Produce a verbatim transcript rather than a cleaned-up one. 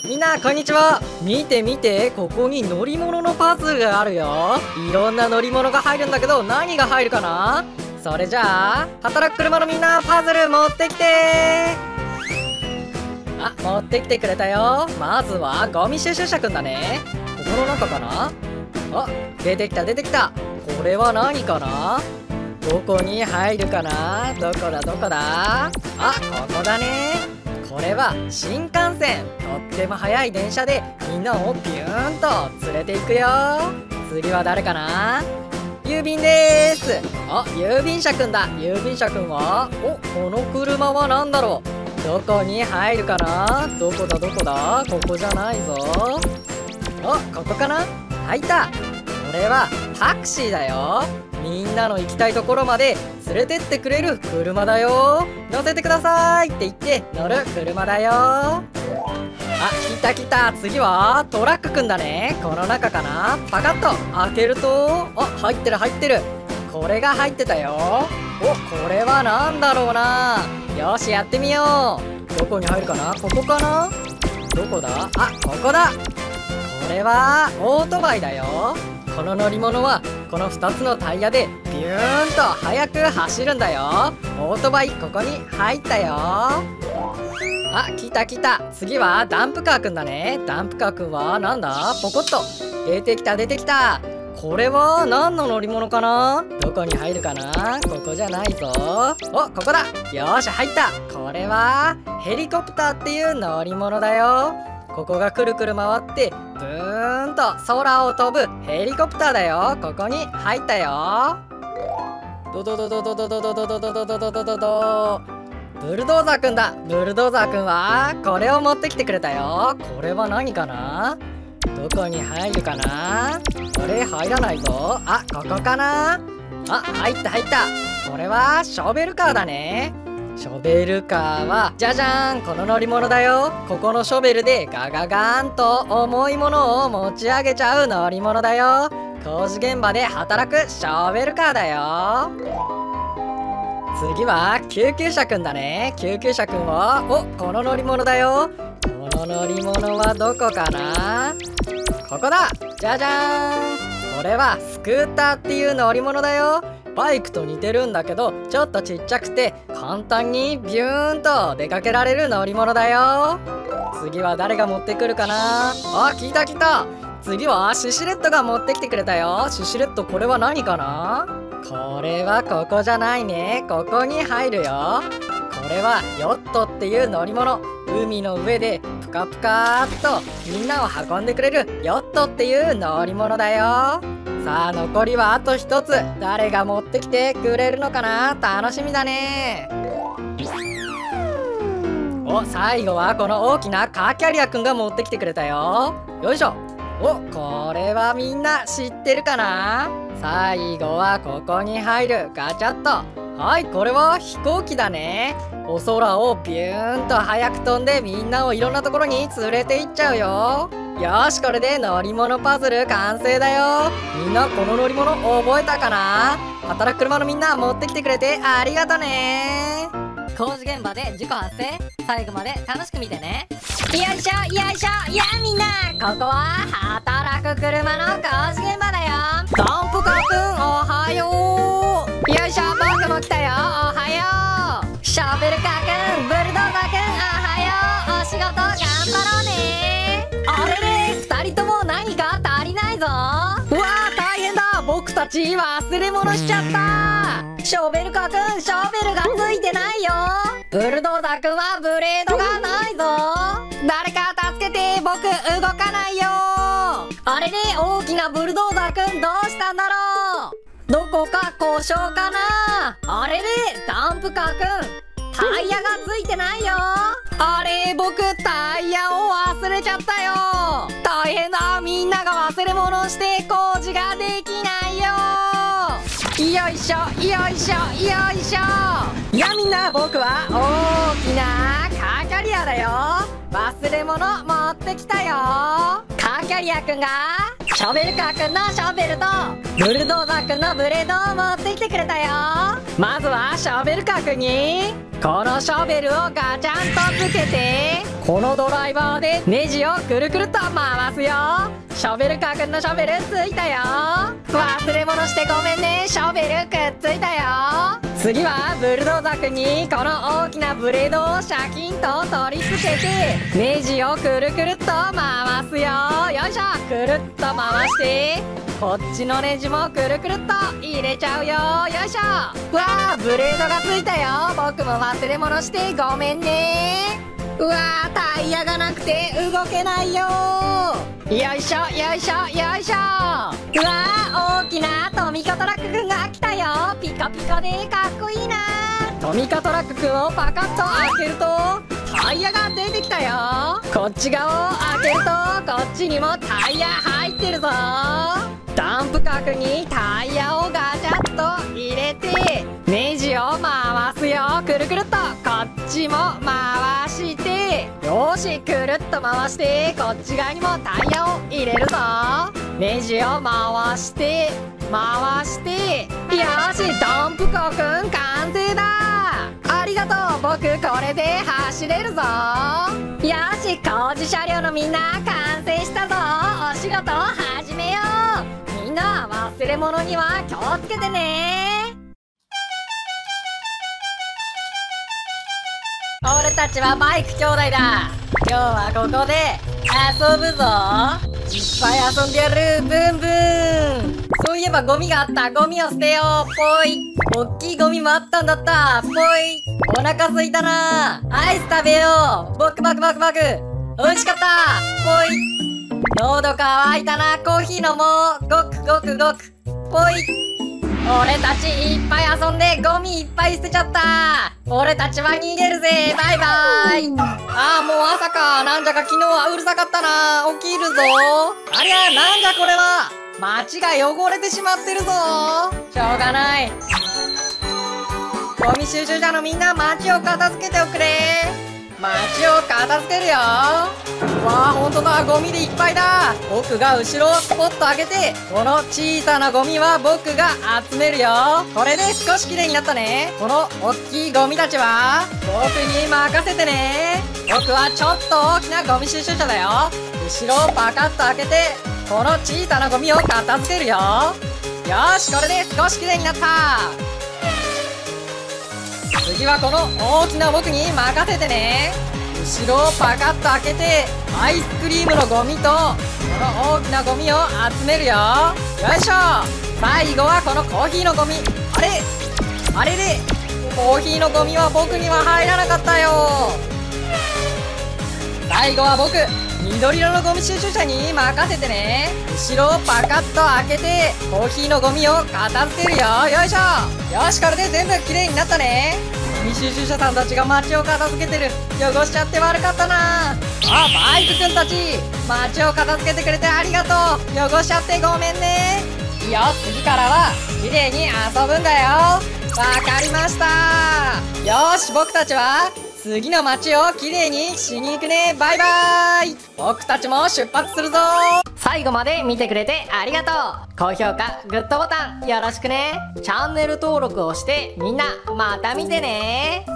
みんなこんにちは。見て見て、ここに乗り物のパズルがあるよ。いろんな乗り物が入るんだけど、何が入るかな。それじゃあ働く車のみんな、パズル持ってきて。あ、持ってきてくれたよ。まずはゴミ収集車くんだね。ここの中かな。あ、出てきた出てきた。これは何かな。どこに入るかな。どこだどこだ。あ、ここだね。これは新幹線。とっても速い電車でみんなをビューンと連れて行くよ。次は誰かな。郵便でーす。あ、郵便車くんだ。郵便車くんは、お、この車は何だろう。どこに入るかな。どこだどこだ。ここじゃないぞ。あ、ここかな。入った。これはタクシーだよ。みんなの行きたいところまで連れてってくれる車だよ。乗せてくださいって言って乗る車だよ。あ、来た来た。次はトラックくんだね。この中かな。パカッと開けると、あ、入ってる入ってる。これが入ってたよ。お、これは何だろうな。よし、やってみよう。どこに入るかな。ここかな。どこだ。あ、ここだ。これはオートバイだよ。この乗り物はこのふたつのタイヤでビューンと速く走るんだよ。オートバイここに入ったよ。あ、来た来た。次はダンプカーくんだね。ダンプカーくんはなんだ。ポコッと出てきた出てきた。これは何の乗り物かな。どこに入るかな。ここじゃないぞ。お、ここだ。よーし、入った。これはヘリコプターっていう乗り物だよ。ここがくるくる回ってブーンと空を飛ぶヘリコプターだよ。ここに入ったよ。ドドドドドドドドドドドドドドドドド。ブルドーザーくんだ。ブルドーザーくんはこれを持ってきてくれたよ。これは何かな。どこに入るかな。これ入らないぞ。あ、ここかな。あ、入った入った。これはショベルカーだね。ショベルカーはじゃじゃーん、この乗り物だよ。ここのショベルでガガガーンと重いものを持ち上げちゃう乗り物だよ。工事現場で働くショベルカーだよ。次は救急車くんだね。救急車くんは、お、この乗り物だよ。この乗り物はどこかな。ここだ。じゃじゃーん。これはスクーターっていう乗り物だよ。バイクと似てるんだけどちょっとちっちゃくて簡単にビューンと出かけられる乗り物だよ。次は誰が持ってくるかな。あ、来た来た。次はシシレットが持ってきてくれたよ。シシレット、これは何かな。これはここじゃないね。ここに入るよ。これはヨットっていう乗り物。海の上でプカプカーっとみんなを運んでくれるヨットっていう乗り物だよ。さあ残りはあとひとつ。誰が持ってきてくれるのかな。楽しみだね。お、最後はこの大きなカーキャリアくんが持ってきてくれたよ。よいしょ。お、これはみんな知ってるかな。最後はここに入るガチャッと。はい、これは飛行機だね。お空をビューンと速く飛んでみんなをいろんなところに連れて行っちゃうよ。よし、これで乗り物パズル完成だよ。みんなこの乗り物覚えたかな。働く車のみんな持ってきてくれてありがとね。 工事現場で事故発生。最後まで楽しく見てね。よいしょよいしょ。いやみんな、ここは働く車の工事現場だよ。ダンプカーくんおはよう。よいしょ、僕も来たよ。おはよう。ショベルカーくん、ブルドーザーくんおはよう。お仕事頑張ろうね。あれれ、ふたりとも何か足りないぞ。うわー、大変だ。僕たち忘れ物しちゃった。ショベルカーくん、ショベルがついてないよ。ブルドーザーくんはブレードがないぞ。誰か助けて、僕動かないよ。あれれ、大きなブルドーザーくんどうしたんだろう。どこか故障かな。あれれ、ダンプカーくんタイヤがついてないよ。あれ、僕タイヤを忘れちゃったよ。大変だ。みんなが忘れ物して工事ができないよ。よいしょよいしょよいしょ。いやみんな、僕は大きなカーキャリアだよ。忘れ物持ってきたよ。カーキャリアくんがショベルカーくんのショベルとブルドーザーくんのブレードを持ってきてくれたよ。まずはショベルカーくんにこのショベルをガチャンとつけて、 このドライバーでネジをくるくるっと回すよ。ショベルカーくんのショベルついたよ。忘れ物してごめんね、ショベルくっついたよ。次はブルドーザーくんにこの大きなブレードをシャキンと取り付けてネジをくるくるっと回すよ。よいしょ、くるっと回して、こっちのネジもくるくるっと入れちゃうよ。よいしょ。わあ、ブレードがついたよ。僕も忘れ物してごめんね。うわー、タイヤがなくて動けないよ。よいしょよいしょよいしょ。うわー、大きなトミカトラックくんが来たよ。ピカピカでかっこいいな。トミカトラックくんをパカッと開けるとタイヤが出てきたよ。こっち側を開けるとこっちにもタイヤ入ってるぞ。ダンプカーくんにタイヤをガチャッと入れてネジを回すよ。くるくるっとこっちも回して、よし、くるっと回してこっち側にもタイヤを入れるぞ。ネジを回して回して、よし、ダンプカーくん完成だ。ありがとう、僕これで走れるぞ。よし、工事車両のみんな完成したぞ。お仕事始めよう。みんな忘れ物には気をつけてね。俺たちはバイク兄弟だ。今日はここで遊ぶぞ。いっぱい遊んでやる。ブンブン。そういえばゴミがあった。ゴミを捨てよう。ぽい。おっきいゴミもあったんだった。ぽい。お腹すいたな。アイス食べよう。ボクバクバクバク。美味しかった。ぽい。喉乾いたな。コーヒー飲もう。ごくごくごく。ぽい。俺たちいっぱい遊んでゴミいっぱい捨てちゃった。俺たちは逃げるぜ。バイバイ。ああ、もう朝か。なんじゃか昨日はうるさかったな。起きるぞ。ありゃ、なんじゃこれは。街が汚れてしまってるぞ。しょうがない。ゴミ収集車のみんな、街を片付けておくれ。街を片付けるよ。わあ、ほんとだ。ゴミでいっぱいだ。僕が後ろをスポッと開けて、この小さなゴミは僕が集めるよ。これで少しきれいになったね。この大きいゴミたちは僕に任せてね。僕はちょっと大きなゴミ収集車だよ。後ろをパカッと開けて、この小さなゴミを片付けるよ。よし、これで少しきれいになった。次はこの大きな僕に任せてね。後ろをパカッと開けてアイスクリームのゴミとこの大きなゴミを集めるよ。よいしょ。最後はこのコーヒーのゴミ。あれあれれ、コーヒーのゴミは僕には入らなかったよ。最後は僕、緑色のゴミ収集車に任せてね。後ろをパカッと開けてコーヒーのゴミを片付けるよ。よいしょ。よし、これで全部きれいになったね。ゴミ収集車さんたちが街を片付けてる。汚しちゃって悪かったな。あ、バイクくんたち、街を片付けてくれてありがとう。汚しちゃってごめんね。いいよ、次からはきれいに遊ぶんだよ。わかりました。よし、僕たちは次の街をきれいにしに行くね。バイバーイ。僕たちも出発するぞ。最後まで見てくれてありがとう。高評価、グッドボタンよろしくね。チャンネル登録をしてみんなまた見てね。